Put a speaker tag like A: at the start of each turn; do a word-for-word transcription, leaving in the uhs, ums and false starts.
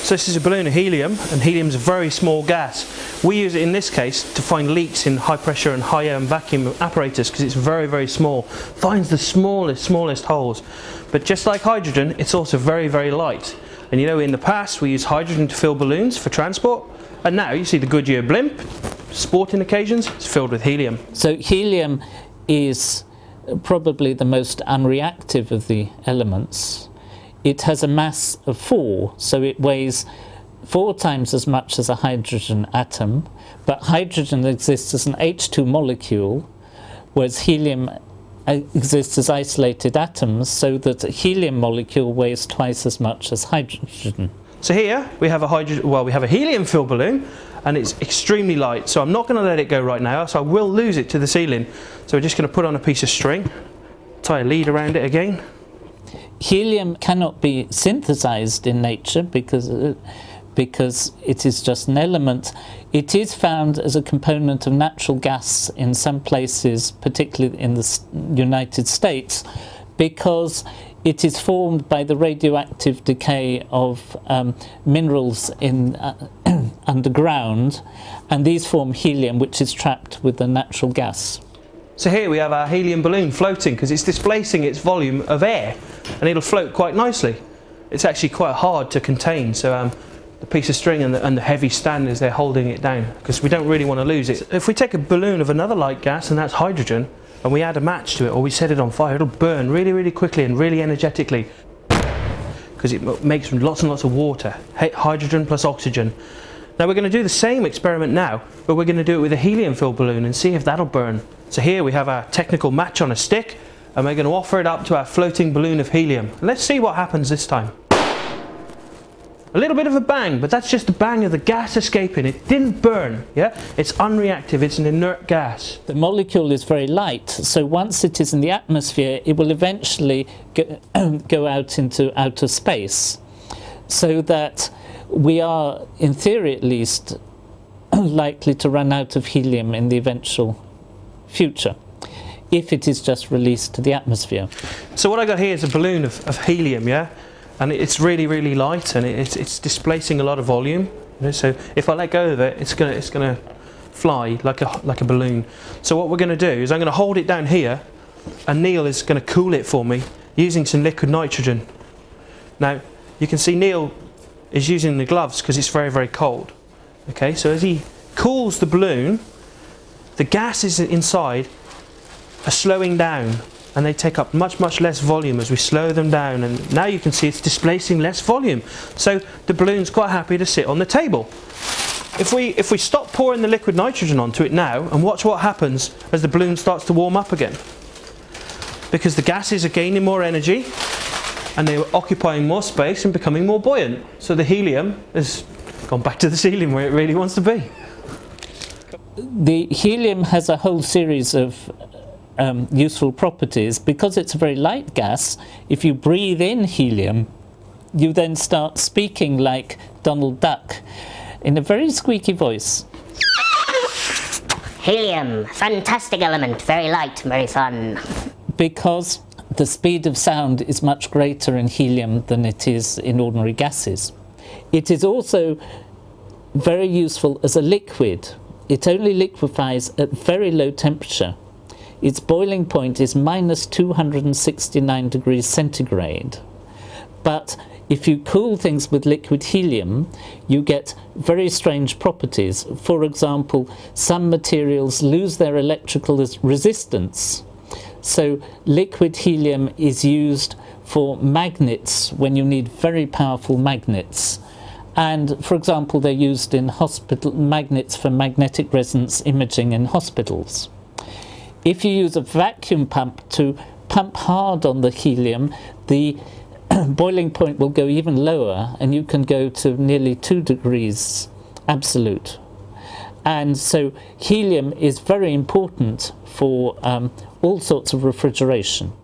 A: So this is a balloon of helium, and helium is a very small gas. We use it in this case to find leaks in high pressure and high um, vacuum apparatus because it's very, very small. Finds the smallest, smallest holes. But just like hydrogen, it's also very, very light. And you know, in the past we used hydrogen to fill balloons for transport, and now you see the Goodyear blimp, sporting occasions, it's filled with helium.
B: So helium is probably the most unreactive of the elements. It has a mass of four, so it weighs four times as much as a hydrogen atom, but hydrogen exists as an H two molecule, whereas helium exists as isolated atoms, so that a helium molecule weighs twice as much as hydrogen.
A: So here we have a hydrogen, well, we have a helium-filled balloon, and it's extremely light. So I'm not going to let it go right now, so I will lose it to the ceiling. So we're just going to put on a piece of string, tie a lead around it again.
B: Helium cannot be synthesized in nature because uh, because it is just an element. It is found as a component of natural gas in some places, particularly in the United States, because it is formed by the radioactive decay of um, minerals in uh, underground, and these form helium, which is trapped with the natural gas.
A: So here we have our helium balloon floating because it's displacing its volume of air, and it'll float quite nicely. It's actually quite hard to contain, so um, the piece of string and the, and the heavy stand is there holding it down because we don't really want to lose it. If we take a balloon of another light gas, and that's hydrogen, and we add a match to it or we set it on fire, it'll burn really, really quickly and really energetically because it makes lots and lots of water, hydrogen plus oxygen. Now we're going to do the same experiment now, but we're going to do it with a helium-filled balloon and see if that'll burn. So here we have our technical match on a stick, and we're going to offer it up to our floating balloon of helium. And let's see what happens this time. A little bit of a bang, but that's just the bang of the gas escaping. It didn't burn, yeah? It's unreactive, it's an inert gas.
B: The molecule is very light, so once it is in the atmosphere, it will eventually go, go out into outer space, so that we are, in theory at least, likely to run out of helium in the eventual future, if it is just released to the atmosphere.
A: So what I got here is a balloon of, of helium, yeah? And it's really, really light, and it's, it's displacing a lot of volume. You know, so if I let go of it, it's gonna, it's gonna fly like a, like a balloon. So what we're gonna do is I'm gonna hold it down here, and Neil is gonna cool it for me using some liquid nitrogen. Now, you can see Neil is using the gloves because it's very, very cold. Okay, so as he cools the balloon, the gases inside are slowing down, and they take up much, much less volume as we slow them down, and now you can see it's displacing less volume. So the balloon's quite happy to sit on the table. If we, if we stop pouring the liquid nitrogen onto it now and watch what happens as the balloon starts to warm up again. Because the gases are gaining more energy and they're occupying more space and becoming more buoyant. So the helium has gone back to the ceiling where it really wants to be.
B: The helium has a whole series of um, useful properties. Because it's a very light gas, if you breathe in helium, you then start speaking like Donald Duck in a very squeaky voice.
C: Helium, fantastic element, very light, very fun.
B: Because the speed of sound is much greater in helium than it is in ordinary gases. It is also very useful as a liquid. It only liquefies at very low temperature. Its boiling point is minus two hundred sixty-nine degrees centigrade. But if you cool things with liquid helium, you get very strange properties. For example, some materials lose their electrical resistance. So liquid helium is used for magnets when you need very powerful magnets. And for example, they're used in hospital magnets for magnetic resonance imaging in hospitals. If you use a vacuum pump to pump hard on the helium, the boiling point will go even lower, and you can go to nearly two degrees absolute. And so helium is very important for um, all sorts of refrigeration.